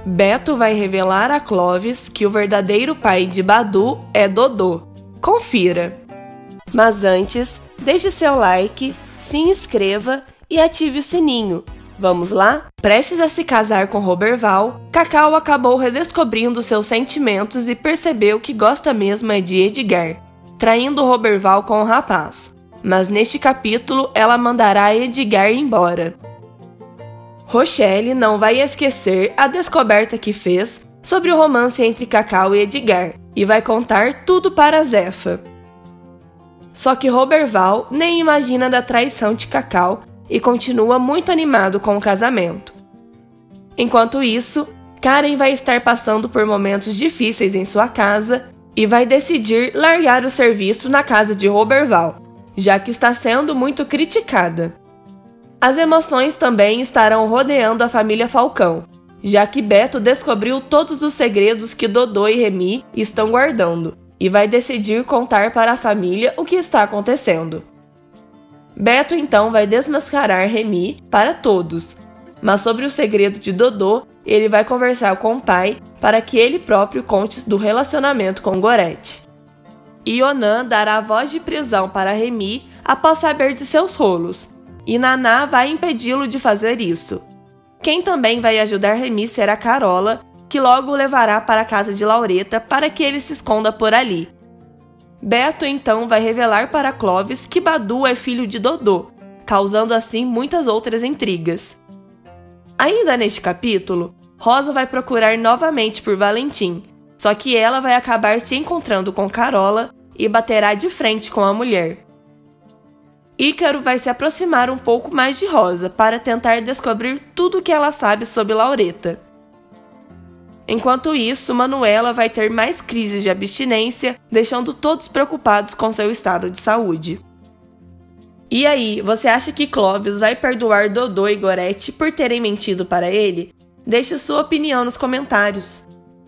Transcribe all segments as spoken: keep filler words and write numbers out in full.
Beto vai revelar a Clovis que o verdadeiro pai de Badu é Dodô. Confira! Mas antes, deixe seu like, se inscreva e ative o sininho. Vamos lá? Prestes a se casar com Roberval, Cacau acabou redescobrindo seus sentimentos e percebeu que gosta mesmo é de Edgar, traindo Roberval com o rapaz. Mas neste capítulo, ela mandará Edgar embora. Rochelle não vai esquecer a descoberta que fez sobre o romance entre Cacau e Edgar e vai contar tudo para Zefa. Só que Roberval nem imagina da traição de Cacau e continua muito animado com o casamento. Enquanto isso, Karen vai estar passando por momentos difíceis em sua casa e vai decidir largar o serviço na casa de Roberval, já que está sendo muito criticada. As emoções também estarão rodeando a família Falcão, já que Beto descobriu todos os segredos que Dodô e Remy estão guardando e vai decidir contar para a família o que está acontecendo. Beto então vai desmascarar Remy para todos, mas sobre o segredo de Dodô, ele vai conversar com o pai para que ele próprio conte do relacionamento com Gorete. Ionan dará voz de prisão para Remy após saber de seus rolos, e Naná vai impedi-lo de fazer isso. Quem também vai ajudar Remy será Carola, que logo o levará para a casa de Laureta para que ele se esconda por ali. Beto então vai revelar para Clovis que Badu é filho de Dodô, causando assim muitas outras intrigas. Ainda neste capítulo, Rosa vai procurar novamente por Valentim, só que ela vai acabar se encontrando com Carola e baterá de frente com a mulher. Ícaro vai se aproximar um pouco mais de Rosa para tentar descobrir tudo o que ela sabe sobre Laureta. Enquanto isso, Manuela vai ter mais crises de abstinência, deixando todos preocupados com seu estado de saúde. E aí, você acha que Clovis vai perdoar Dodô e Gorete por terem mentido para ele? Deixe sua opinião nos comentários.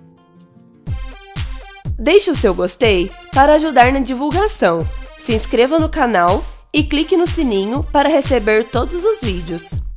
Deixe o seu gostei para ajudar na divulgação. Se inscreva no canal e clique no sininho para receber todos os vídeos.